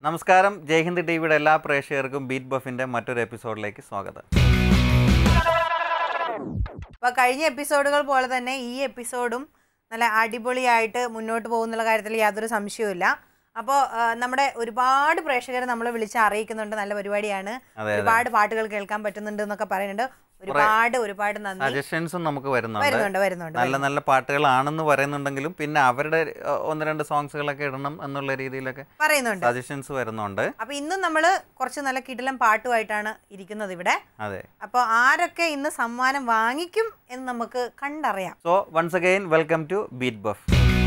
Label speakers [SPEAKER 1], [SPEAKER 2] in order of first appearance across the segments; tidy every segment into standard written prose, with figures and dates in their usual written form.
[SPEAKER 1] നമസ്കാരം, ജയ്ഹിന്ദ് ടിവിയുടെ എല്ലാ പ്രേക്ഷകർക്കും ബീറ്റ് ബഫിന്റെ മറ്റൊരു എപ്പിസോഡിലേക്ക് സ്വാഗതം.
[SPEAKER 2] അപ്പോൾ കഴിഞ്ഞ എപ്പിസോഡുകൾ പോലെ തന്നെ ഈ എപ്പിസോഡും നല്ല അടിപൊളിയായിട്ട് മുന്നോട്ട് പോകുന്നുള്ള കാര്യത്തിൽ യാതൊരു സംശയവുമില്ല. അപ്പോൾ നമ്മുടെ ഒരുപാട് പ്രേക്ഷകർ നമ്മളെ വിളിച്ച് അറിയിക്കുന്നുണ്ട്, നല്ല പരിപാടിയാണ്, ഒരുപാട് പാട്ടുകൾ കേൾക്കാൻ പറ്റുന്നുണ്ട് എന്നൊക്കെ പറയുന്നുണ്ട്. ഒരുപാട് നന്ദി.
[SPEAKER 1] സജഷൻസും നമുക്ക് വരുന്നുണ്ട്. നല്ല നല്ല പാട്ടുകളാണെന്ന് പറയുന്നുണ്ടെങ്കിലും പിന്നെ അവരുടെ ഒന്ന് രണ്ട് സോങ്സുകളൊക്കെ ഇടണം എന്നുള്ള രീതിയിലൊക്കെ പറയുന്നുണ്ട്, സജഷൻസ് വരുന്നുണ്ട്.
[SPEAKER 2] അപ്പൊ ഇന്നും നമ്മള് കുറച്ച് നല്ല കിടിലം പാട്ടുമായിട്ടാണ് ഇരിക്കുന്നത് ഇവിടെ.
[SPEAKER 1] അതെ,
[SPEAKER 2] അപ്പൊ ആരൊക്കെ ഇന്ന് സമ്മാനം വാങ്ങിക്കും എന്ന് നമുക്ക് കണ്ടറിയാം.
[SPEAKER 1] So once again welcome to beat buff.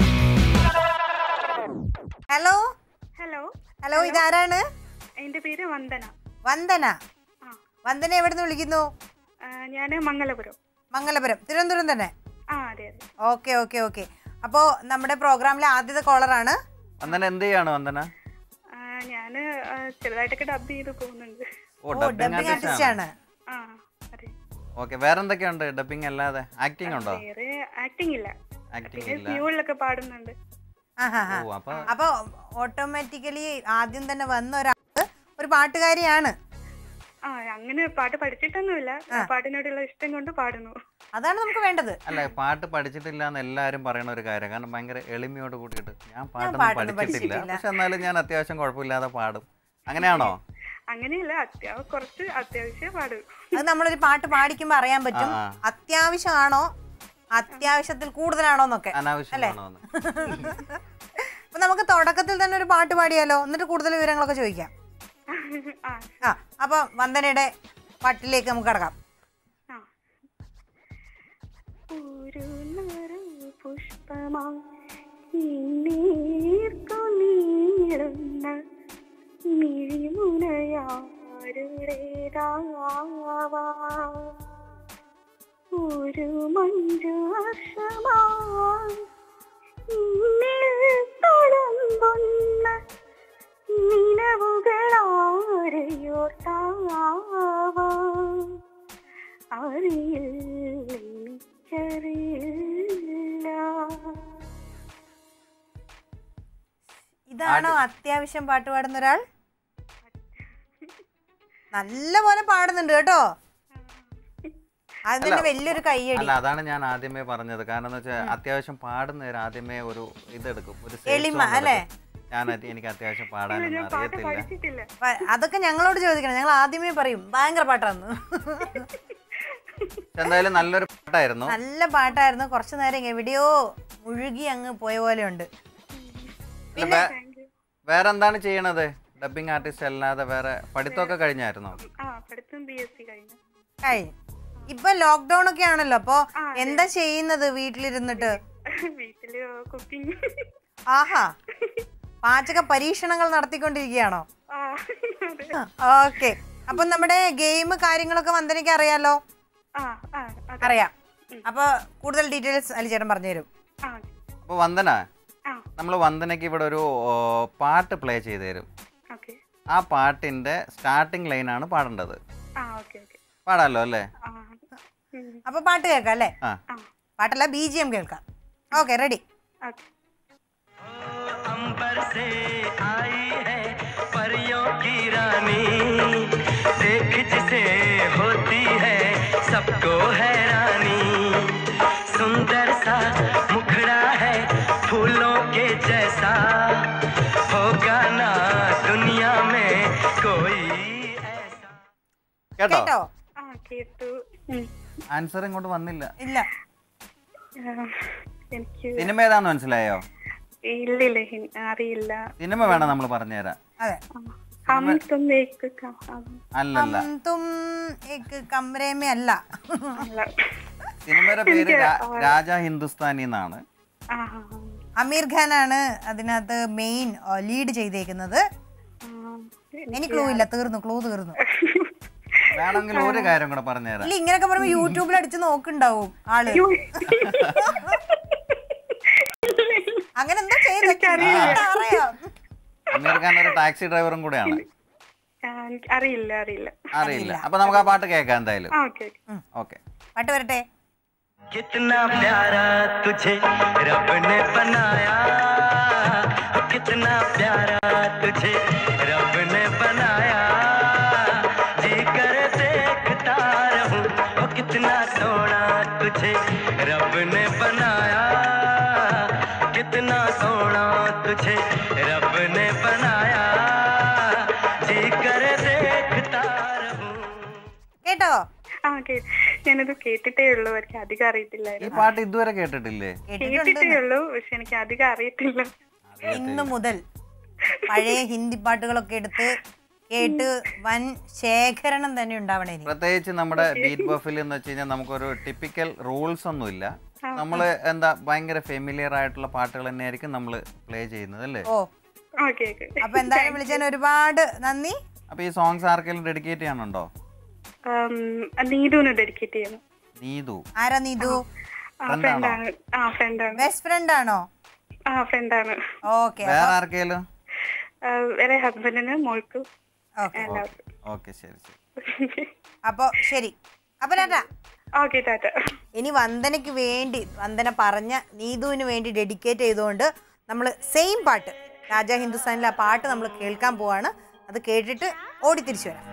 [SPEAKER 2] Hello
[SPEAKER 3] hello
[SPEAKER 2] hello, ഇതാരാണ്?
[SPEAKER 3] എന്റെ പേര് വന്ദന.
[SPEAKER 2] വന്ദന എവിടെ നിന്ന് വിളിക്കുന്നു?
[SPEAKER 3] ഞാൻ മംഗലപുരം,
[SPEAKER 2] തിരുവനന്തപുരം തന്നെ.
[SPEAKER 3] അതെ.
[SPEAKER 2] ഓക്കെ. അപ്പോ നമ്മുടെ പ്രോഗ്രാമിലെ ആദ്യത്തെ കോളറാണ്
[SPEAKER 1] വന്ദന. എന്ത് ചെയ്യാണ് വന്ദന?
[SPEAKER 3] ഞാന് ചെറുതായിട്ടൊക്കെ ഡബ് ചെയ്ത് പോകുന്നുണ്ട്.
[SPEAKER 2] ഡബിംഗ് ആർട്ടിസ്റ്റ് ആണ്.
[SPEAKER 1] ഓക്കെ, വേറെന്തൊക്കെയുണ്ട് ഡബിംഗ് അല്ലാതെ? ആക്ടിംഗ് ഉണ്ടോ?
[SPEAKER 3] വേറെ ആക്ടിംഗ് ഇല്ല, മ്യൂസിലൊക്കെ പാടുന്നുണ്ട്.
[SPEAKER 2] അപ്പൊ ഓട്ടോമാറ്റിക്കലി ആദ്യം തന്നെ വന്ന ഒരാള് ഒരു പാട്ടുകാരിയാണ്.
[SPEAKER 3] അങ്ങനെ പാട്ട് പഠിച്ചിട്ടൊന്നുമില്ല, പാട്ടിനോടുള്ള ഇഷ്ടം കൊണ്ട് പാടുന്നു.
[SPEAKER 2] അതാണ് നമുക്ക് വേണ്ടത്.
[SPEAKER 1] അല്ല, പാട്ട് പഠിച്ചിട്ടില്ല എന്ന് എല്ലാരും പറയുന്ന ഒരു കാര്യം. കാരണം ഭയങ്കര എളിമയോട് കൂട്ടിയിട്ട് ഞാൻ പാട്ടൊന്നും പഠിച്ചിട്ടില്ല, പക്ഷെ എന്നാലും ഞാൻ അത്യാവശ്യം കുഴപ്പമില്ലാതെ പാടും. അങ്ങനെയാണോ?
[SPEAKER 3] അങ്ങനെയല്ല, കുറച്ച് അത്യാവശ്യം പാടും.
[SPEAKER 2] അത് നമ്മളൊരു പാട്ട് പാടിക്കുമ്പോ അറിയാൻ പറ്റും അത്യാവശ്യമാണോ അത്യാവശ്യത്തിൽ കൂടുതലാണോ എന്നൊക്കെ, അല്ലേ? അപ്പൊ നമുക്ക് തുടക്കത്തിൽ തന്നെ ഒരു പാട്ട് പാടിയാലോ, എന്നിട്ട് കൂടുതൽ വിവരങ്ങളൊക്കെ ചോദിക്കാം. അപ്പൊ വന്ദനയുടെ പാട്ടിലേക്ക് നമുക്ക് കടക്കാം.
[SPEAKER 3] ഒരു മഞ്ജു വർഷമായി
[SPEAKER 2] ഇതാണോ അത്യാവശ്യം പാട്ട് പാടുന്ന ഒരാൾ? നല്ല പോലെ പാടുന്നുണ്ട് കേട്ടോ. അതിന് വലിയൊരു കൈയടി.
[SPEAKER 1] അല്ല, അതാണ് ഞാൻ ആദ്യമേ പറഞ്ഞത്. കാരണം എന്ന് വെച്ചാൽ അത്യാവശ്യം പാടുന്നവർ ആദ്യമേ ഒരു ഇതെടുക്കും, ഒരു
[SPEAKER 2] എളിമ, അല്ലേ?
[SPEAKER 1] എനിക്ക് അത്യാവശ്യം പാടാനൊന്നും അറിയത്തില്ല.
[SPEAKER 2] അതൊക്കെ ഞങ്ങളോട് ചോദിക്കണം, ഞങ്ങൾ ആദ്യമേ പറയും ഭയങ്കര പാട്ടാന്ന്.
[SPEAKER 1] എന്തായാലും നല്ലൊരു പാട്ടായിരുന്നു,
[SPEAKER 2] നല്ല പാട്ടായിരുന്നു. കുറച്ചു നേരം എവിടെയോ മുഴുകി അങ്ങ് പോയ പോലെ ഉണ്ട്.
[SPEAKER 1] വേറെ എന്താണ് ചെയ്യണത്? ഡബിംഗ് ആർട്ടിസ്റ്റ് അല്ലാതെ വേറെ പഠിത്തമൊക്കെ കഴിഞ്ഞായിരുന്നോ?
[SPEAKER 2] കഴിഞ്ഞു. ഇപ്പൊ ലോക്ക്ഡൌൺ ഒക്കെ ആണല്ലോ, അപ്പൊ എന്താ ചെയ്യുന്നത് വീട്ടിലിരുന്നിട്ട്? ആഹാ, പാചക പരീക്ഷണങ്ങൾ നടത്തിക്കൊണ്ടിരിക്കുകയാണോ? ഓക്കെ. അപ്പൊ നമ്മുടെ ഗെയിം കാര്യങ്ങളൊക്കെ വന്ദനയ്ക്ക് അറിയാലോ? അറിയാം. അപ്പൊ കൂടുതൽ ഡീറ്റെയിൽസ് അലിചേട്ടൻ പറഞ്ഞുതരും.
[SPEAKER 1] അപ്പൊ വന്ദന, നമ്മൾ വന്ദനയ്ക്ക് ഇവിടെ ഒരു പാട്ട് പ്ലേ ചെയ്തു തരും. ആ പാട്ടിന്റെ സ്റ്റാർട്ടിംഗ് ലൈനാണ് പാടേണ്ടത്. പാടാലോ അല്ലേ?
[SPEAKER 2] അപ്പൊ പാട്ട് കേൾക്കാം അല്ലേ? പാട്ടല്ല, BGM കേൾക്കാം. Okay, ready?
[SPEAKER 4] अंबर से आई है परियों की रानी, देख जिसे होती है सबको हैरानी, सुंदर सा मुखड़ा है फूलों के जैसा, होगा ना दुनिया में कोई ऐसा.
[SPEAKER 1] കേട്ടോ?
[SPEAKER 3] കേട്ടു.
[SPEAKER 1] ആൻസർ ഇങ്ങോട്ട് വന്നില്ല.
[SPEAKER 2] ഇല്ല.
[SPEAKER 1] സിനിമ ഏതാന്ന് മനസ്സിലായോ?
[SPEAKER 3] ഇല്ല, അറിയില്ല.
[SPEAKER 1] സിനിമ വേണം നമ്മൾ പറഞ്ഞുതരാം.
[SPEAKER 2] അതെ.
[SPEAKER 1] അല്ലല്ല,
[SPEAKER 2] കമരേമേ അല്ല.
[SPEAKER 1] സിനിമയുടെ പേര് രാജാ ഹിന്ദുസ്ഥാനി എന്നാണ്.
[SPEAKER 2] അമീർ ഖാനാണ് അതിനകത്ത് മെയിൻ ലീഡ് ചെയ്തേക്കുന്നത്. എനിക്ക് ക്ലൂ ഇല്ല, ക്ലൂ തീർന്നു.
[SPEAKER 1] വേണമെങ്കിൽ ഒരു കാര്യം കൂടെ പറഞ്ഞുതരാം.
[SPEAKER 2] ഇല്ല, ഇങ്ങനെയൊക്കെ പറയുമ്പോ യൂട്യൂബിൽ അടിച്ച് നോക്കുണ്ടാവും ആള്. അങ്ങനെ എന്താ അറിയാം.
[SPEAKER 1] അമീർ ഖാൻ ഒരു ടാക്സി ഡ്രൈവറും കൂടെയാണ്.
[SPEAKER 3] അറിയില്ല.
[SPEAKER 1] അപ്പൊ നമുക്ക് ആ പാട്ട് കേൾക്കാം എന്തായാലും. ഓക്കെ,
[SPEAKER 2] പാട്ട് വരട്ടെ.
[SPEAKER 4] कितना प्यारा तुझे रब ने बनाया, कितना प्यारा तुझे रब तुझे रब ने बनाया, कितना सोना तुझे रब ने बनाया, जी करे देखता रहूं.
[SPEAKER 2] കേട്ടോ?
[SPEAKER 3] ഞാനത് കേട്ടിട്ടേ ഉള്ളൂ, എനിക്ക് അധികം
[SPEAKER 1] ഈ
[SPEAKER 3] അറിയത്തില്ലായിരുന്നു.
[SPEAKER 1] പാട്ട് ഇതുവരെ കേട്ടിട്ടില്ലേ?
[SPEAKER 3] കേട്ടിട്ടേ ഉള്ളൂ, പക്ഷെ എനിക്ക് അധികം അറിയത്തില്ല.
[SPEAKER 2] ഇന്ന് മുതൽ പഴയ ഹിന്ദി പാട്ടുകളൊക്കെ എടുത്ത് കേട്ട് വൻ ശേഖരണം തന്നെ ഉണ്ടാവണേ.
[SPEAKER 1] പ്രത്യേകിച്ച് നമ്മുടെ ബീറ്റ് ബഫിൽ എന്ന് വെച്ച് കഴിഞ്ഞാൽ നമുക്കൊരു ടിപ്പിക്കൽ റൂൾസ് ഒന്നുമില്ല. നമ്മൾ എന്താ ഭയങ്കര ഫെമിലിയർ ആയിട്ടുള്ള പാട്ടുകൾ തന്നെയായിരിക്കും നമ്മൾ പ്ലേ ചെയ്യുന്നത് അല്ലേ?
[SPEAKER 2] ഓ, അപ്പൊ എന്തായാലും വിളിച്ചതിന് ഒരുപാട് നന്ദി.
[SPEAKER 1] അപ്പൊ ഈ സോങ്സ് ആർക്കെങ്കിലും ഡെഡിക്കേറ്റ് ചെയ്യാനുണ്ടോ?
[SPEAKER 3] നീതുവിന് ഡെഡിക്കേറ്റ് ചെയ്യുന്നു.
[SPEAKER 1] നീതു
[SPEAKER 2] ആരാ? നീതു ബെസ്റ്റ് ഫ്രണ്ട് ആണോ?
[SPEAKER 3] ഫ്രണ്ടാണ്.
[SPEAKER 2] ഓക്കെ.
[SPEAKER 1] വേറെ ആർക്കെങ്കിലും?
[SPEAKER 3] വേറെ ഹസ്ബൻഡിന്, മോൾക്കും.
[SPEAKER 1] ഓക്കെ, ശരി ശരി.
[SPEAKER 2] അപ്പൊ ശരി. അപ്പൊ
[SPEAKER 3] ഓക്കെ, ടാറ്റ.
[SPEAKER 2] ഇനി വന്ദനയ്ക്ക് വേണ്ടി, വന്ദന പറഞ്ഞ നീതുവിന് വേണ്ടി ഡെഡിക്കേറ്റ് ചെയ്തുകൊണ്ട് നമ്മൾ സെയിം പാട്ട്, രാജാ ഹിന്ദുസ്ഥാനിലെ ആ പാട്ട് നമ്മൾ കേൾക്കാൻ പോവാണ്. അത് കേട്ടിട്ട് ഓടി തിരിച്ചു വരാം.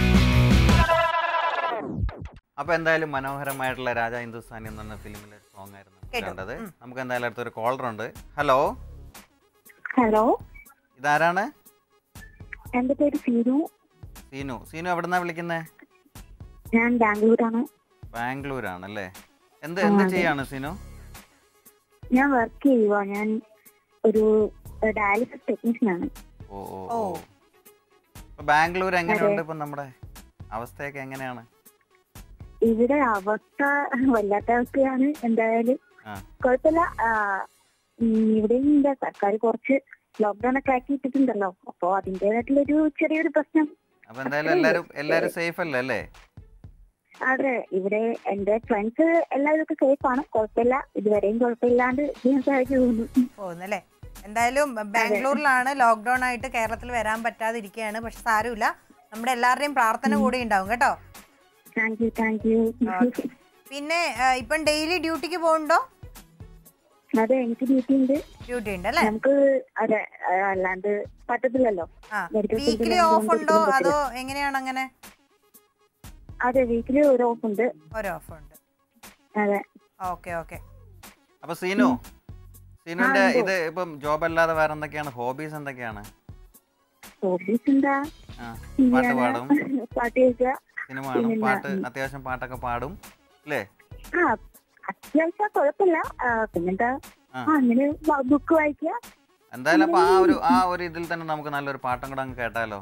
[SPEAKER 1] അപ്പൊ എന്തായാലും മനോഹരമായിട്ടുള്ള രാജാ ഹിന്ദുസ്ഥാനി എന്ന ഫിലിമിലെ സോങ് ആയിരുന്നു കേട്ടത്. നമുക്ക് എന്തായാലും അടുത്തൊരു കോളർ ഉണ്ട്. ഹലോ.
[SPEAKER 5] ഹലോ,
[SPEAKER 1] ഇതാരാണ്?
[SPEAKER 5] എന്റെ പേര് സീനു.
[SPEAKER 1] സീനു. സീനു എവിടുന്നാ വിളിക്കുന്നേ?
[SPEAKER 5] ഞാൻ ബാംഗ്ലൂരാണ്.
[SPEAKER 1] ബാംഗ്ലൂരാണല്ലേ. എന്ത് ചെയ്യാണ് സീനു?
[SPEAKER 5] ഞാൻ വർക്ക് ചെയ്യുക. ഞാൻ ഒരു ഡയാലിസിസ് ടെക്നീഷ്യൻ ആണ്.
[SPEAKER 1] ഓ ഓ. ബാംഗ്ലൂർ എങ്ങനെയുണ്ട് ഇപ്പൊ? നമ്മുടെ അവസ്ഥയൊക്കെ എങ്ങനെയാണ്?
[SPEAKER 5] ഇവിടെ അവസ്ഥ വല്ലാത്ത അവസ്ഥയാണ്. എന്തായാലും കുഴപ്പമില്ല. ഇവിടെയും എന്താ, സർക്കാർ കുറച്ച് ലോക്ക്ഡൌൺ ഒക്കെ ആക്കിയിട്ടിട്ടുണ്ടല്ലോ, അപ്പൊ അതിന്റേതായിട്ടുള്ളൊരു ചെറിയൊരു പ്രശ്നം.
[SPEAKER 1] അപ്പൊ എന്തായാലും എല്ലാരും സേഫ് അല്ലേ?
[SPEAKER 5] അതെ, ഇവിടെ എന്റെ ഫ്രണ്ട്സ് എല്ലാവരും ഒക്കെ സേഫ് ആണ്. കുഴപ്പമില്ല, ഇതുവരെയും കുഴപ്പമില്ലാണ്ട് ഞാൻ
[SPEAKER 2] പോകുന്നല്ലേ. എന്തായാലും ബാംഗ്ലൂരിലാണ് ലോക്ക്ഡൌൺ ആയിട്ട് കേരളത്തിൽ വരാൻ പറ്റാതിരിക്കുകയാണ്. പക്ഷെ സാരമില്ല, നമ്മുടെ എല്ലാവരുടെയും പ്രാർത്ഥന കൂടെ ഉണ്ടാവും കേട്ടോ.
[SPEAKER 5] Thank you.
[SPEAKER 2] പിന്നെ ഇപ്പം ഡെയിലി ഡ്യൂട്ടിക്ക് പോകുന്നുണ്ടോ?
[SPEAKER 5] അതെ, എനിക്ക് ഡ്യൂട്ടി ഉണ്ട്
[SPEAKER 2] അല്ലേ?
[SPEAKER 5] നമുക്ക് അതെ, അല്ലാണ്ട് പറ്റത്തില്ലല്ലോ.
[SPEAKER 2] വീക്കിലി ഓഫ് ഉണ്ടോ അതോ എങ്ങനെയാണ്? അങ്ങനെ
[SPEAKER 5] അതെ, വീക്കിലി ഒരു ഓഫ് ഉണ്ട്.
[SPEAKER 2] അതെ, ഓക്കെ ഓക്കെ.
[SPEAKER 1] അപ്പൊ സീനുവിന്റെ ഇത് ഇപ്പം ജോബ് അല്ലാതെ വേറെ എന്തൊക്കെയാണ് ഹോബീസ്? എന്തൊക്കെയാണ്
[SPEAKER 5] ഹോബീസ്? എന്താ,
[SPEAKER 1] പാട്ട് പാടും,
[SPEAKER 5] പാട്ട് കേൾക്കുക,
[SPEAKER 1] സിനിമ കാണും, പാട്ട് അത്യാവശ്യം പാട്ടൊക്കെ പാടും അല്ലേ?
[SPEAKER 5] അത്യാവശ്യം കുഴപ്പമില്ല. പിന്നെന്താ, അങ്ങനെ ബുക്ക് വായിക്കുക.
[SPEAKER 1] എന്തായാലും അപ്പൊ ആ ഒരു ഇതിൽ തന്നെ നമുക്ക് നല്ലൊരു പാട്ടും കൂടെ അങ്ങ് കേട്ടാലോ?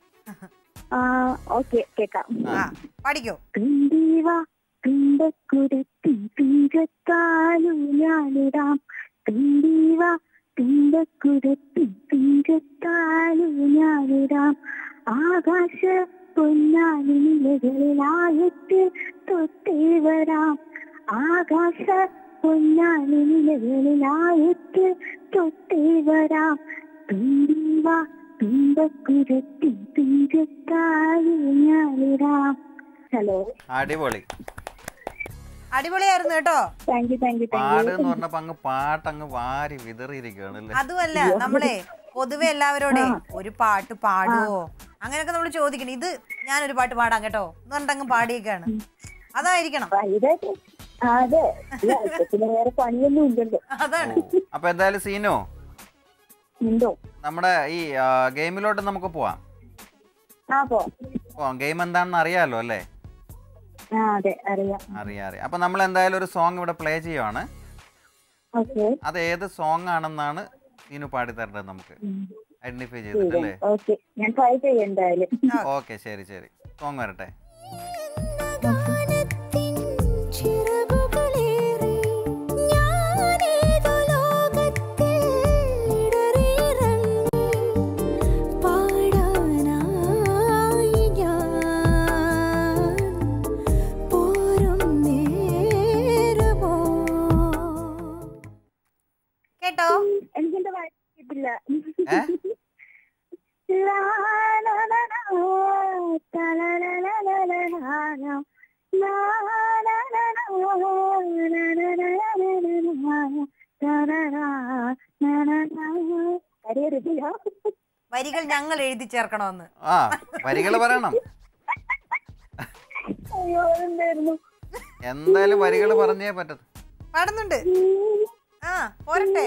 [SPEAKER 5] ഓക്കെ, കേക്കാം.
[SPEAKER 2] പാടിക്കോ.
[SPEAKER 5] തുമ്പീവാ തുമ്പക്കുടത്തിൻ തുഞ്ചത്താലു ഞാനിടാം, തുമ്പീവാ തുമ്പക്കുടത്തിൻ തുഞ്ചത്താലു ഞാനിടാം, ആകാശ പൊന്നാലി നിലകളിലായിട്ട് തൊട്ടേ വരാം, ആകാശ പൊന്നാലി നിലകളിലായിട്ട് തൊട്ടേ വരാം, തുമ്പീവാ തുമ്പക്കുടത്തിൻ തുഞ്ചത്താലു ഞാനിടാം. ഹലോ,
[SPEAKER 2] അടിപൊളിയായിരുന്നു കേട്ടോ.
[SPEAKER 5] Thank U.
[SPEAKER 1] പാടെന്ന് പറഞ്ഞപ്പോ അങ്ങ് പാട്ടങ്ങ് വാരി വിതറിയിരിക്കുകയാണ്.
[SPEAKER 2] അതുമല്ല, നമ്മളെ പൊതുവെ എല്ലാവരോടെ ഒരു പാട്ട് പാടുവോ അങ്ങനെയൊക്കെ നമ്മൾ ചോദിക്കണം. ഇത് ഞാനൊരു പാട്ട് പാടാം കേട്ടോ എന്ന് പറഞ്ഞിട്ട് അങ്ങ് പാടിയൊക്കെയാണ്. അതായിരിക്കണം.
[SPEAKER 5] വേറെ പണിയൊന്നും ഇല്ലല്ലോ.
[SPEAKER 2] അതാണ്.
[SPEAKER 1] അപ്പൊ എന്തായാലും സീനോ, നമ്മുടെ ഈ ഗെയിമിലോട്ട് നമുക്ക് പോവാം. ഗെയിം എന്താണെന്ന് അറിയാലോ അല്ലേ? അറിയാം. അപ്പൊ നമ്മൾ എന്തായാലും ഒരു സോങ് ഇവിടെ പ്ലേ ചെയ്യുവാണ്. അത് ഏത് സോങ് ആണെന്നാണ് സീനു പാടി തരേണ്ടത് നമുക്ക് ഐഡന്റിഫൈ ചെയ്തിട്ടല്ലേ? ഓക്കെ, ശരി. സോങ് വരട്ടെ.
[SPEAKER 2] കേട്ടോ?
[SPEAKER 5] എനിക്കെന്താ വായിക്കില്ല.
[SPEAKER 2] വരികൾ ഞങ്ങൾ എഴുതി ചേർക്കണമെന്ന്.
[SPEAKER 1] വരികൾ പറയണം.
[SPEAKER 5] അയ്യോ, എന്തായിരുന്നു
[SPEAKER 1] എന്തായാലും വരികൾ പറഞ്ഞേ പറ്റത്ത്.
[SPEAKER 2] പാടുന്നുണ്ട്. ആ പോരട്ടെ.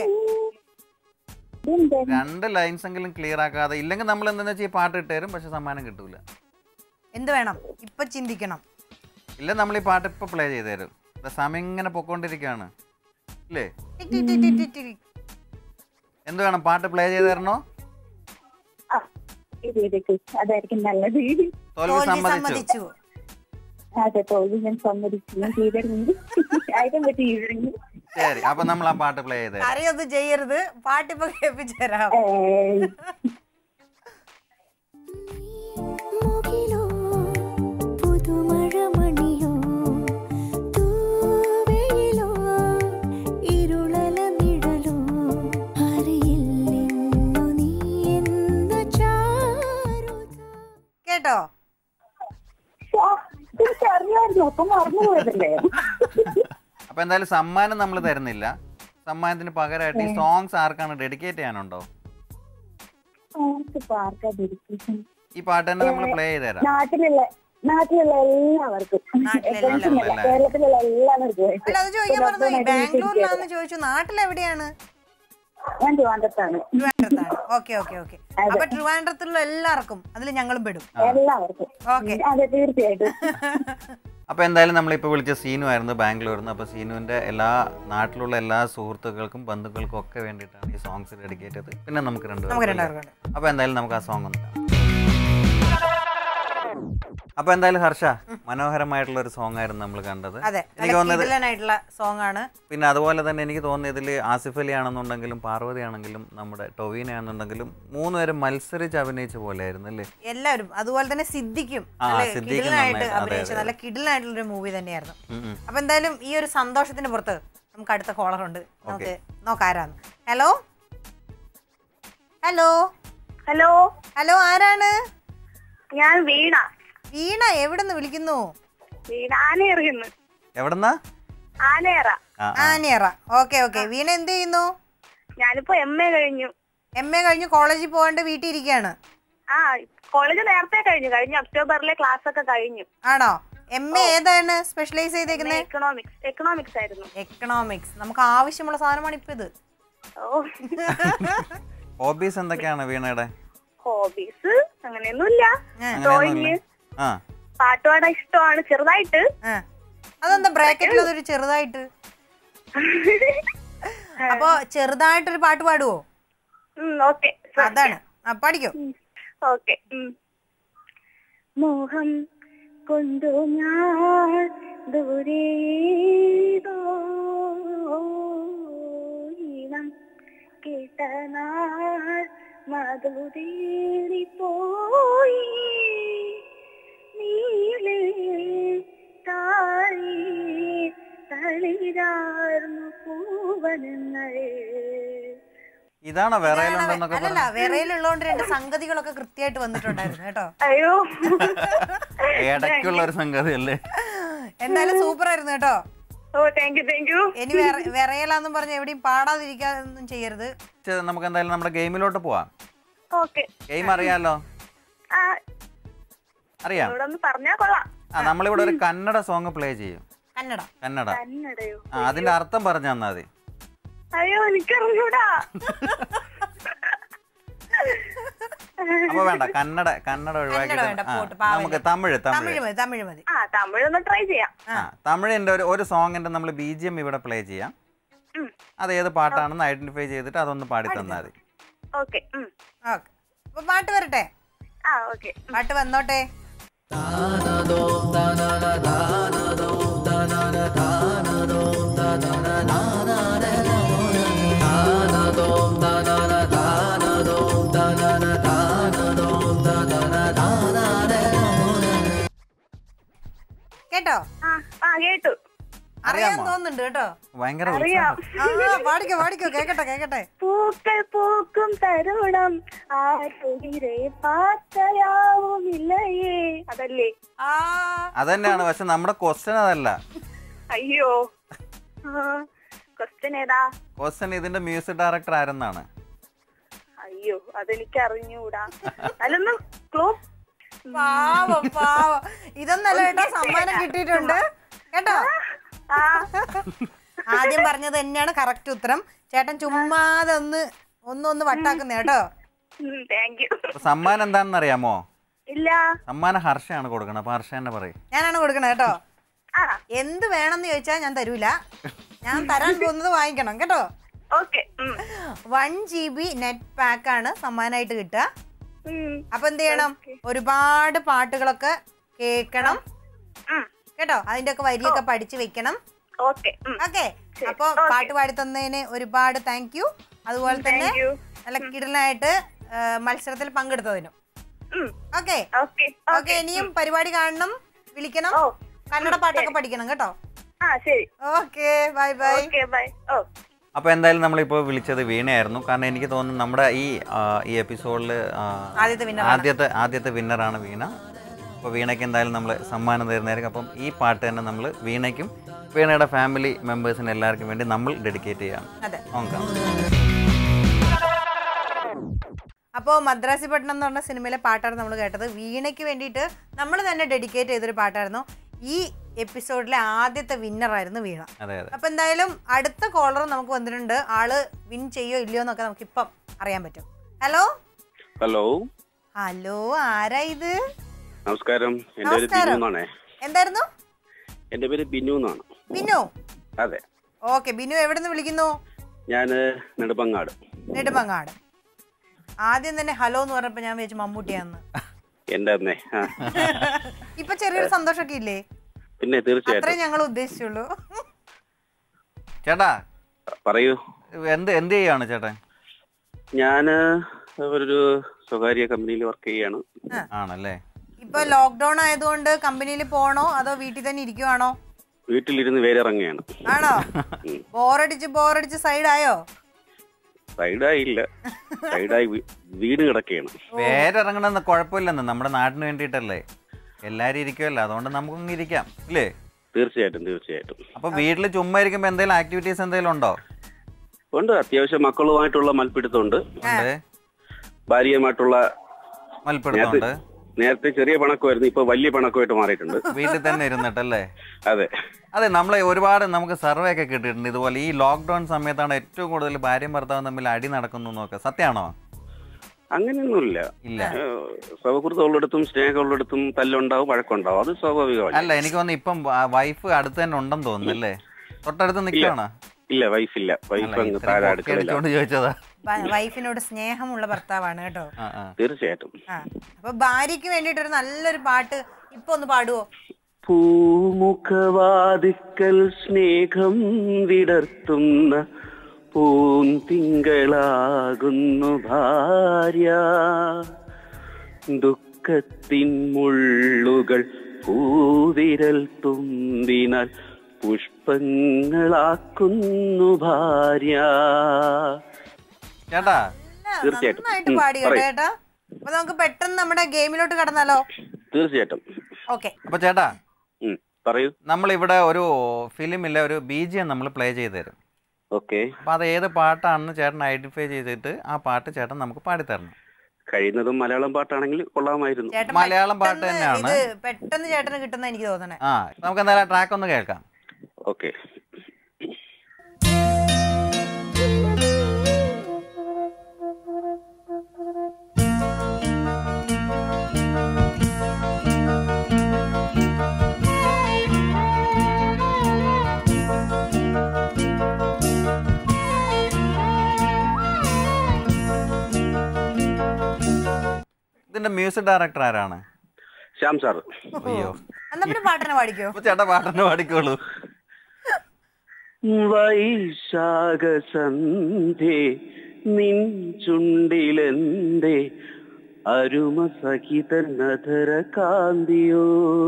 [SPEAKER 1] 2 ലൈൻസ് എങ്കിലും ക്ലിയർ ആക്കാതെ ഇല്ലെങ്കിൽ നമ്മൾ എന്താ വെച്ചാൽ ഈ പാട്ട് ഇട്ടുതരും, പക്ഷെ സമ്മാനം കിട്ടൂല.
[SPEAKER 2] എന്ത് വേണം ഇപ്പൊ ചിന്തിക്കണം.
[SPEAKER 1] ഇല്ല നമ്മൾ ഈ പാട്ട് ഇപ്പൊ പ്ലേ ചെയ്ത് തരും. സമയം ഇങ്ങനെ പൊക്കോണ്ടിരിക്കുകയാണ് അല്ലേ? എന്ത് വേണം, പാട്ട് പ്ലേ ചെയ്ത് തരണോ?
[SPEAKER 5] അതായിരിക്കും നല്ലത്.
[SPEAKER 1] തോൽവി സമ്മതിച്ചു.
[SPEAKER 5] അതെ, തോൽവി ഞാൻ സമ്മതിച്ചു. ഞാൻ ചെയ്തിരുന്നു.
[SPEAKER 1] ശരി, അപ്പൊ നമ്മൾ ആ പാട്ട് പ്ലേ ചെയ്ത് തരാം.
[SPEAKER 2] അറിയൊന്നും ചെയ്യരുത്, പാട്ടിപ്പോ കേൾപ്പിച്ചു തരാം. കേട്ടോ?
[SPEAKER 1] അപ്പൊ എന്തായാലും സമ്മാനം നമ്മൾ തരുന്നില്ല. സമ്മാനത്തിന് പകരമായിട്ട് ഈ സോങ്സ് ആർക്കാണ് ഡെഡിക്കേറ്റ് ചെയ്യാനുണ്ടോ? ഈ പാട്ട് തന്നെ നമ്മൾ പ്ലേ ചെയ്ത് തരാം.
[SPEAKER 5] നാട്ടിലുള്ള എല്ലാവർക്കും, കേരളത്തിലുള്ള എല്ലാവർക്കും.
[SPEAKER 2] അല്ല അത് ചോദിക്കാൻ പറഞ്ഞു, ബാംഗ്ലൂരിലാന്ന് ചോദിച്ചു. നാട്ടിലെവിടെയാണ്?
[SPEAKER 5] ഞാൻ ട്രിവാൻഡ്രത്താണ്.
[SPEAKER 2] ട്രിവാൻഡ്രത്താണ്. Okay okay okay. അപ്പൊ ട്രിവാൻഡ്രത്തിലുള്ള എല്ലാവർക്കും അതിൽ ഞങ്ങളും പെടും.
[SPEAKER 5] എല്ലാവർക്കും.
[SPEAKER 2] ഓക്കെ,
[SPEAKER 5] അതെ തീർച്ചയായിട്ടും.
[SPEAKER 1] അപ്പൊ എന്തായാലും നമ്മളിപ്പോ വിളിച്ച സീനു ആയിരുന്നു ബാംഗ്ലൂരിൽ നിന്ന്. അപ്പൊ സീനുവിന്റെ നാട്ടിലുള്ള എല്ലാ സുഹൃത്തുക്കൾക്കും ബന്ധുക്കൾക്കും ഒക്കെ വേണ്ടിയിട്ടാണ് ഈ സോങ്സ് ഡെഡിക്കേറ്റ് ചെയ്തത്. പിന്നെ നമുക്ക് രണ്ടുപേർക്കും. അപ്പൊ എന്തായാലും നമുക്ക് ആ സോങ് ഒന്ന് കാണാം. അപ്പൊ എന്തായാലും ഹർഷ, മനോഹരമായിട്ടുള്ള ഒരു സോങ് ആയിരുന്നു നമ്മൾ കണ്ടത്. എനിക്ക് തോന്നുന്നത്. പിന്നെ അതുപോലെ തന്നെ എനിക്ക് തോന്നുന്നത് ഇതിൽ ആസിഫ് അലി ആണെന്നുണ്ടെങ്കിലും പാർവതി ആണെങ്കിലും നമ്മുടെ ടൊവീന ആണെന്നുണ്ടെങ്കിലും 3 പേരും മത്സരിച്ച് അഭിനയിച്ച പോലെ ആയിരുന്നു അല്ലേ
[SPEAKER 2] എല്ലാവരും. അതുപോലെ തന്നെ സിദ്ദിഖും അഭിനയിച്ച നല്ല കിടിലനായിട്ടുള്ള ഒരു മൂവി തന്നെയായിരുന്നു. അപ്പൊ എന്തായാലും ഈ ഒരു സന്തോഷത്തിന്റെ പുറത്ത് നമുക്ക് അടുത്ത കോളർ ഉണ്ട്. നമുക്ക് നോക്കാരാന്ന്. ഹലോ ഹലോ
[SPEAKER 3] ഹലോ
[SPEAKER 2] ഹലോ, ആരാണ്?
[SPEAKER 3] ഞാൻ വീണ.
[SPEAKER 2] വീണ, എവിടെന്ന് വിളിക്കുന്നു?
[SPEAKER 3] വീണ ആനയറിയുന്നു.
[SPEAKER 1] എവിടെന്നാ?
[SPEAKER 3] ആനയറ.
[SPEAKER 2] ആനയറ. Okay okay. വീണ എന്ത് ചെയ്യുന്നു?
[SPEAKER 3] ഞാനിപ്പോ MA കഴിഞ്ഞു.
[SPEAKER 2] MA കഴിഞ്ഞു കോളേജിൽ പോകാണ്ട് വീട്ടിൽ ഇരിക്കുകയാണ്.
[SPEAKER 3] ആ, കോളേജ് നേരത്തെ കഴിഞ്ഞു. കഴിഞ്ഞ ഒക്ടോബറിലെ ക്ലാസ് ഒക്കെ കഴിഞ്ഞു.
[SPEAKER 2] ആണോ? MA ഏതാണ് സ്പെഷ്യലൈസ് ചെയ്തേക്കുന്നത്?
[SPEAKER 3] എക്കണോമിക്സ് ആയിരുന്നു.
[SPEAKER 2] എക്കണോമിക്സ് നമുക്ക് ആവശ്യമുള്ള സാധനമാണ് ഇപ്പൊ ഇത്.
[SPEAKER 1] ഹോബീസ് എന്തൊക്കെയാണ് വീണയുടെ?
[SPEAKER 3] ഹോബീസ് അങ്ങനെയൊന്നുമില്ല. ഡ്രോയിങ്, പാട്ടുപാടാൻ ഇഷ്ടമാണ് ചെറുതായിട്ട്.
[SPEAKER 2] അതെന്താ ബ്രാക്കറ്റിൽ അതൊരു ചെറുതായിട്ട്? അപ്പൊ ചെറുതായിട്ടൊരു പാട്ട് പാടുവോ?
[SPEAKER 3] ഓക്കെ,
[SPEAKER 2] അതാണ്. പാടിക്കോ.
[SPEAKER 3] ഓക്കെ. മോഹം കൊണ്ടു ഞാൻ ദൂരേതോ ഈണം കേട്ടനാൾ മധുരേറി പോയി നീലേ താഴെ തളിരാർന്നു പൂവനങ്ങൾ.
[SPEAKER 1] ഇതാണോ വേറെ?
[SPEAKER 2] അല്ലല്ല, വേറെയിലുള്ളതുകൊണ്ട് 2 സംഗതികളൊക്കെ കൃത്യമായിട്ട് വന്നിട്ടുണ്ടായിരുന്നു കേട്ടോ.
[SPEAKER 3] അയ്യോ,
[SPEAKER 1] ഇടയ്ക്കുള്ള ഒരു സംഗതി അല്ലേ?
[SPEAKER 2] എന്തായാലും സൂപ്പർ ആയിരുന്നു കേട്ടോ.
[SPEAKER 3] ഓ താങ്ക് യു.
[SPEAKER 2] ഇനി വിറയലാന്നും പറഞ്ഞ് എവിടെയും പാടാതിരിക്കാതൊന്നും ചെയ്യരുത്.
[SPEAKER 1] നമുക്ക് എന്തായാലും നമ്മുടെ ഗെയിമിലോട്ട് പോവാം. ഗെയിം അറിയാലോ? അറിയാം.
[SPEAKER 3] പറഞ്ഞാ കൊള്ളാം.
[SPEAKER 1] നമ്മളിവിടെ ഒരു കന്നഡ സോങ് പ്ലേ ചെയ്യും. കന്നഡ. അതിന്റെ അർത്ഥം പറഞ്ഞു തന്നാ മതി.
[SPEAKER 3] അയ്യോ, എനിക്കറിഞ്ഞൂടാ.
[SPEAKER 1] അപ്പൊ വേണ്ട, കന്നഡ ഒഴിവാക്കി നമുക്ക് തമിഴ്
[SPEAKER 2] മതി.
[SPEAKER 3] തമിഴ് ട്രൈ ചെയ്യാം.
[SPEAKER 1] തമിഴിന്റെ ഒരു സോങ്ങിന്റെ നമ്മൾ BGM ഇവിടെ പ്ലേ ചെയ്യാം. അത് ഏത് പാട്ടാണെന്ന് ഐഡന്റിഫൈ ചെയ്തിട്ട് അതൊന്ന് പാടി തന്നാ മതി.
[SPEAKER 3] ഓക്കെ.
[SPEAKER 2] പാട്ട് വരട്ടെ? പാട്ട് വന്നോട്ടെ. കേട്ടോ?
[SPEAKER 3] കേട്ടു.
[SPEAKER 2] അറിയാൻ തോന്നുന്നുണ്ട് കേട്ടോ.
[SPEAKER 1] ഭയങ്കര
[SPEAKER 2] പാടിക്കോ കേക്കട്ടെ.
[SPEAKER 3] പൂക്കൾ പൂക്കും തരുണം ആരുയിരെ പാത്തയാവുമില്ലയേ. അതല്ലേ?
[SPEAKER 1] അതന്നെയാണ്. പക്ഷെ നമ്മുടെ ക്വസ്റ്റ്യൻ അതല്ല.
[SPEAKER 3] അയ്യോ, ക്വസ്റ്റ്യൻ ഏതാ?
[SPEAKER 1] ക്വസ്റ്റ്യൻ ഇതിന്റെ മ്യൂസിക് ഡയറക്ടർ ആരെന്നാണ്.
[SPEAKER 3] അയ്യോ, അതെനിക്ക് അറിഞ്ഞൂടാ. അല്ലൊന്നും ക്ലൂ.
[SPEAKER 2] പാവം ഇതൊന്നല്ല കേട്ടോ, സമ്മാനം കിട്ടിയിട്ടുണ്ട് കേട്ടോ. ആദ്യം പറഞ്ഞത് തന്നെയാണ് കറക്റ്റ് ഉത്തരം. ചേട്ടൻ ചുമ്മാതെ ഒന്ന് വട്ടാക്കുന്ന കേട്ടോ.
[SPEAKER 1] സമ്മാനം എന്താണെന്ന് അറിയാമോ?
[SPEAKER 5] ഇല്ല.
[SPEAKER 1] സമ്മാനം ഹർഷയാണ് കൊടുക്കണം. അപ്പൊ ഹർഷ തന്നെ പറയും.
[SPEAKER 2] ഞാനാണ് കൊടുക്കണത് കേട്ടോ. എന്ത് വേണമെന്ന് ചോദിച്ചാൽ ഞാൻ തരൂല. ഞാൻ തരാൻ പോകുന്നത് വാങ്ങിക്കണം കേട്ടോ. 1 GB നെറ്റ് പാക്ക് ആണ് സമ്മാനമായിട്ട് കിട്ടുക. അപ്പൊ എന്ത് ചെയ്യണം? ഒരുപാട് പാട്ടുകളൊക്കെ കേൾക്കണം കേട്ടോ. അതിന്റെ ഒക്കെ വരിയൊക്കെ പഠിച്ചു വെക്കണം. ഓക്കെ. അപ്പൊ പാട്ട് പാടി തന്നതിന് ഒരുപാട് താങ്ക് യു. അതുപോലെ തന്നെ നല്ല കിടലായിട്ട് മത്സരത്തിൽ പങ്കെടുത്തതിനും. ഓക്കെ. ഇനിയും പരിപാടി കാണണം, വിളിക്കണം, കന്നഡ പാട്ടൊക്കെ പഠിക്കണം കേട്ടോ. Okay, bye bye.
[SPEAKER 1] അപ്പോൾ എന്തായാലും നമ്മളിപ്പോൾ വിളിച്ചത് വീണയായിരുന്നു. കാരണം എനിക്ക് തോന്നുന്നു നമ്മുടെ ഈ എപ്പിസോഡിൽ ആദ്യത്തെ വിന്നറാണ് വീണ. അപ്പോൾ വീണയ്ക്ക് എന്തായാലും നമ്മൾ സമ്മാനം തരുന്നതായിരിക്കും. അപ്പം ഈ പാട്ട് തന്നെ നമ്മൾ വീണയ്ക്കും വീണയുടെ ഫാമിലി മെമ്പേഴ്സിന് എല്ലാവർക്കും വേണ്ടി നമ്മൾ ഡെഡിക്കേറ്റ് ചെയ്യാണ്. നോക്കാം.
[SPEAKER 2] അപ്പോൾ മദ്രാസിപട്ടണം എന്ന് പറഞ്ഞ സിനിമയിലെ പാട്ടാണ് നമ്മൾ കേട്ടത്. വീണയ്ക്ക് വേണ്ടിയിട്ട് നമ്മൾ തന്നെ ഡെഡിക്കേറ്റ് ചെയ്തൊരു പാട്ടായിരുന്നു. ഈ എപ്പിസോഡിലെ ആദ്യത്തെ വിന്നറായിരുന്നു വീണ. അപ്പൊ എന്തായാലും അടുത്ത കോളർ നമുക്ക് വന്നിട്ടുണ്ട്. ആള് വിൻ ചെയ്യോ ഇല്ലയോ എന്നൊക്കെ നമുക്ക് ഇപ്പം അറിയാൻ പറ്റും. ഹലോ
[SPEAKER 6] ഹലോ
[SPEAKER 2] ഹലോ, ആരാ ഇത്?
[SPEAKER 6] നമസ്കാരം.
[SPEAKER 2] എന്തായിരുന്നു?
[SPEAKER 6] എന്റെ പേര് ബിനു എന്നാണ്.
[SPEAKER 2] ബിനു?
[SPEAKER 6] അതെ.
[SPEAKER 2] ഓക്കെ. ബിനു എവിടെ നിന്ന് വിളിക്കുന്നു?
[SPEAKER 6] ഞാന് നെടുമങ്ങാട്.
[SPEAKER 2] നെടുമങ്ങാട്. ആദ്യം തന്നെ ഹലോ എന്ന് പറഞ്ഞപ്പോ ഞാൻ വിചാരിച്ചു മമ്മൂട്ടിയാന്ന്.
[SPEAKER 6] എന്റെ അന്നേ
[SPEAKER 2] ഇപ്പൊ ചെറിയൊരു സന്തോഷമൊക്കെ ഇല്ലേ?
[SPEAKER 6] പിന്നെ തീർച്ചയായിട്ടും.
[SPEAKER 2] അത്രേ ഞങ്ങൾ ഉദ്ദേശിച്ചുള്ളൂ.
[SPEAKER 1] ചേട്ടാ
[SPEAKER 6] പറയൂ.
[SPEAKER 1] എന്ത് ചെയ്യാണ് ചേട്ടൻ?
[SPEAKER 6] ഞാന് ഒരു സ്വകാര്യ കമ്പനിയിൽ വർക്ക് ചെയ്യാണ്.
[SPEAKER 1] ആണല്ലേ.
[SPEAKER 2] ഇപ്പൊ ലോക്ക്ഡൌൺ ആയതുകൊണ്ട് കമ്പനിയിൽ പോണോ അതോ വീട്ടിൽ തന്നെ ഇരിക്കുവാണോ?
[SPEAKER 6] വീട്ടിലിരുന്ന് വേറെ ഇറങ്ങുകയാണ്.
[SPEAKER 2] ആണോ? ബോറടിച്ച് സൈഡായോ?
[SPEAKER 6] സൈഡായില്ല, സൈഡായി വീട് കിടക്കുകയാണ്.
[SPEAKER 1] വേറെ ഇറങ്ങണമെന്ന് കുഴപ്പമില്ലെന്ന്, നമ്മുടെ നാടിന് വേണ്ടിയിട്ടല്ലേ, എല്ലാരും ഇരിക്കുമല്ലോ, അതുകൊണ്ട് നമുക്കൊന്നും ഇരിക്കാം ഇല്ലേ?
[SPEAKER 6] തീർച്ചയായിട്ടും.
[SPEAKER 1] അപ്പൊ വീട്ടില് ചുമ്മാ ഇരിക്കുമ്പോ എന്തെങ്കിലും ആക്ടിവിറ്റീസ് എന്തെങ്കിലും ഉണ്ടോ?
[SPEAKER 6] ഉണ്ട്. അത്യാവശ്യം മക്കളുമായിട്ടുള്ള മൽപ്പിടുത്തമുണ്ട്, ഭാര്യയുമായിട്ടുള്ള
[SPEAKER 1] മൽപ്പിടുത്തമുണ്ട്.
[SPEAKER 6] നേരത്തെ ചെറിയ പണക്കമായിരുന്നു, ഇപ്പൊ വലിയ പണക്കമായിട്ട് മാറിയിട്ടുണ്ട്.
[SPEAKER 1] വീട്ടിൽ തന്നെ ഇരുന്നിട്ടല്ലേ?
[SPEAKER 6] അതെ.
[SPEAKER 1] നമ്മളെ ഒരുപാട് നമുക്ക് സർവേ ഒക്കെ കിട്ടിയിട്ടുണ്ട് ഇതുപോലെ. ഈ ലോക്ക്ഡൌൺ സമയത്താണ് ഏറ്റവും കൂടുതൽ ഭാര്യയും ഭർത്താവും തമ്മിൽ അടി നടക്കുന്നു എന്നൊക്കെ. സത്യമാണോ?
[SPEAKER 6] അങ്ങനെയൊന്നുമില്ല. സൗഹൃദമുള്ളിടത്തും സ്നേഹമുള്ളിടത്തും തല്ലുണ്ടാവും, വഴക്കുണ്ടാവും, അത് സ്വാഭാവികമാണ്.
[SPEAKER 1] അല്ല, എനിക്ക് തോന്നുന്നു ഇപ്പം വൈഫ് അടുത്ത് തന്നെ ഉണ്ടെന്ന് തോന്നുന്നു അല്ലേ? തൊട്ടടുത്ത് നിൽക്കുകയാണോ?
[SPEAKER 6] ഇല്ല, വൈഫില്ല.
[SPEAKER 1] ചോദിച്ചതാ.
[SPEAKER 2] വൈഫിനോട് സ്നേഹമുള്ള ഭർത്താവാണ് കേട്ടോ.
[SPEAKER 6] തീർച്ചയായിട്ടും.
[SPEAKER 2] അപ്പൊ ഭാര്യക്ക് വേണ്ടിട്ട് ഒരു നല്ലൊരു പാട്ട് ഇപ്പൊ ഒന്ന് പാടുവോ?
[SPEAKER 6] പൂമുഖവാതിക്കൽ സ്നേഹം വിടർത്തുന്ന പൂന്തിങ്കളാകുന്നു ഭാര്യ, ദുഃഖത്തിൻ മുള്ളുകൾ പൂവിരൽ തുമ്പിനാൽ പുഷ്പങ്ങളാക്കുന്നു ഭാര്യ.
[SPEAKER 1] ചേട്ടാ
[SPEAKER 2] നന്നായിട്ട് പാടി കേട്ടാ. അപ്പൊ നമുക്ക് പെട്ടെന്ന് നമ്മുടെ ഗെയിമിലോട്ട് കടന്നാലോ?
[SPEAKER 6] തീർച്ചയായിട്ടും.
[SPEAKER 2] ഓക്കെ.
[SPEAKER 1] അപ്പൊ ചേട്ടാ
[SPEAKER 6] പറയൂ.
[SPEAKER 1] നമ്മളിവിടെ ഒരു ഫിലിമിലെ ഒരു BGM നമ്മൾ പ്ലേ ചെയ്ത് തരും.
[SPEAKER 6] ഓക്കെ.
[SPEAKER 1] അപ്പൊ അത് ഏത് പാട്ടാണെന്ന് ചേട്ടൻ ഐഡന്റിഫൈ ചെയ്തിട്ട് ആ പാട്ട് ചേട്ടൻ നമുക്ക് പാടിത്തരണം.
[SPEAKER 6] കഴിയുന്നതും മലയാളം പാട്ടാണെങ്കിൽ കൊള്ളാമായിരുന്നു.
[SPEAKER 1] മലയാളം പാട്ട് തന്നെയാണ്
[SPEAKER 2] പെട്ടെന്ന് ചേട്ടന് കിട്ടുന്ന എനിക്ക് തോന്നണേ.
[SPEAKER 1] നമുക്ക് എന്തായാലും ട്രാക്ക് ഒന്ന് കേൾക്കാം.
[SPEAKER 6] ഓക്കെ.
[SPEAKER 1] ഇതിന്റെ മ്യൂസിക് ഡയറക്ടർ ആരാണ്?
[SPEAKER 6] ശ്യാം സാർ.
[SPEAKER 1] അയ്യോ,
[SPEAKER 2] പാട്ടിനെ പാടിക്കോ?
[SPEAKER 1] ചേട്ടാ പാട്ടിനെ പാടിക്കോളൂ.
[SPEAKER 6] വൈശാഖസന്ധേ നിൻ ചുണ്ടിലെന്തേ അരുമ സഹിതനധര കാന്തിയോ.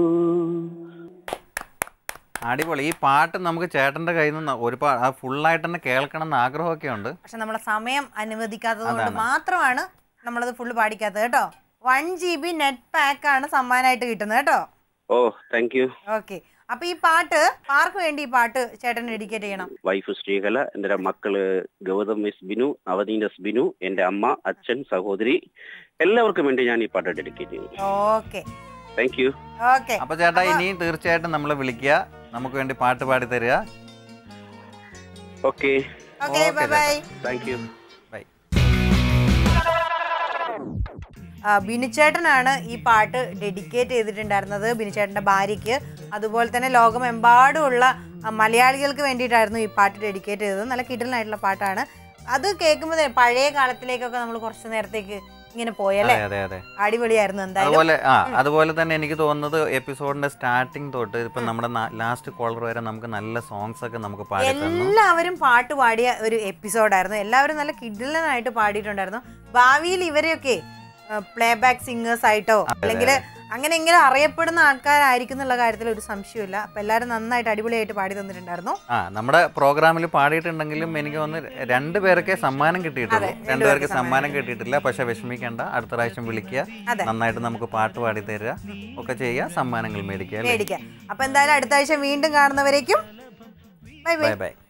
[SPEAKER 1] അടിപൊളി. ഈ പാട്ട് നമുക്ക് ചേട്ടന്റെ കയ്യിൽ നിന്ന് ഒരുപാട് ഫുള്ളായിട്ട് തന്നെ കേൾക്കണം എന്ന് ആഗ്രഹമൊക്കെ ഉണ്ട്.
[SPEAKER 2] പക്ഷെ നമ്മളെ സമയം അനുവദിക്കാത്തത് കൊണ്ട് മാത്രമാണ് നമ്മളത് ഫുള്ള് പാടിക്കാത്തത് കേട്ടോ. 1 GB നെറ്റ് പാക്ക് ആണ് സമ്മാനമായിട്ട് കിട്ടുന്നത് കേട്ടോ.
[SPEAKER 6] ഓ, താങ്ക് യു.
[SPEAKER 2] ഓക്കെ. അപ്പൊ ഈ പാട്ട് ആർക്ക് വേണ്ടി ഈ പാട്ട് ചേട്ടൻ ഡെഡിക്കേറ്റ് ചെയ്യണം?
[SPEAKER 6] വൈഫ് ശ്രീകല, എന്റെ മക്കള് ഗൗതം എസ് ബിനു, നവനീൻ എസ് ബിനു, എന്റെ അമ്മ, അച്ഛൻ, സഹോദരി, എല്ലാവർക്കും വേണ്ടി ഞാൻ ഈ പാട്ട് ഡെഡിക്കേറ്റ് ചെയ്യുന്നു.
[SPEAKER 2] Okay,
[SPEAKER 6] thank you.
[SPEAKER 2] ഓക്കെ.
[SPEAKER 1] അപ്പൊ ചേട്ടാ ഇനിയും തീർച്ചയായിട്ടും നമ്മളെ വിളിക്കുക, നമുക്ക് വേണ്ടി പാട്ട് പാടി തരിക.
[SPEAKER 6] Okay,
[SPEAKER 2] bye bye.
[SPEAKER 6] Thank you.
[SPEAKER 1] Bye.
[SPEAKER 2] ബിനുചേട്ടനാണ് ഈ പാട്ട് ഡെഡിക്കേറ്റ് ചെയ്തിട്ടുണ്ടായിരുന്നത് ബിനുചേട്ടൻ്റെ ഭാര്യയ്ക്ക്. അതുപോലെ തന്നെ ലോകമെമ്പാടുമുള്ള മലയാളികൾക്ക് വേണ്ടിയിട്ടായിരുന്നു ഈ പാട്ട് ഡെഡിക്കേറ്റ് ചെയ്തത്. നല്ല കിടലനായിട്ടുള്ള പാട്ടാണ്. അത് കേൾക്കുമ്പോൾ പഴയ കാലത്തിലേക്കൊക്കെ നമ്മൾ കുറച്ച് നേരത്തേക്ക് ഇങ്ങനെ പോയല്ലേ. അടിപൊളിയായിരുന്നു എന്തായാലും.
[SPEAKER 1] അതുപോലെ തന്നെ എനിക്ക് തോന്നുന്നത് എപ്പിസോഡിന്റെ സ്റ്റാർട്ടിങ് തൊട്ട് ഇപ്പൊ നമ്മുടെ ലാസ്റ്റ് കോളർ വരെ നമുക്ക് നല്ല സോങ്സ് ഒക്കെ നമുക്ക് പാടി തന്നു.
[SPEAKER 2] എല്ലാവരും പാട്ട് പാടിയ ഒരു എപ്പിസോഡായിരുന്നു. എല്ലാവരും നല്ല കിടിലനായിട്ട് പാടിയിട്ടുണ്ടായിരുന്നു. ഭാവിയിൽ ഇവരെയൊക്കെ പ്ലേ ബാക്ക് സിംഗേഴ്സ് ആയിട്ടോ അല്ലെങ്കിൽ അങ്ങനെയെങ്കിലും അറിയപ്പെടുന്ന ആൾക്കാരായിരിക്കും എന്നുള്ള കാര്യത്തിൽ ഒരു സംശയമില്ല. അപ്പൊ എല്ലാവരും നന്നായിട്ട് അടിപൊളിയായിട്ട് പാടി തന്നിട്ടുണ്ടായിരുന്നു.
[SPEAKER 1] നമ്മുടെ പ്രോഗ്രാമിൽ പാടിയിട്ടുണ്ടെങ്കിലും എനിക്ക് തോന്നുന്നു 2 പേർക്കേ സമ്മാനം കിട്ടിയിട്ടുള്ളൂ. 2 പേർക്ക് സമ്മാനം കിട്ടിയിട്ടില്ല. പക്ഷെ വിഷമിക്കേണ്ട, അടുത്ത പ്രാവശ്യം വിളിക്കുക, നന്നായിട്ട് നമുക്ക് പാട്ട് പാടി തരിക ഒക്കെ ചെയ്യുക, സമ്മാനങ്ങൾ മേടിക്കുക.
[SPEAKER 2] അപ്പൊ എന്തായാലും അടുത്ത ആഴ്ച വീണ്ടും കാണുന്നവരേക്കും ബൈ ബൈ.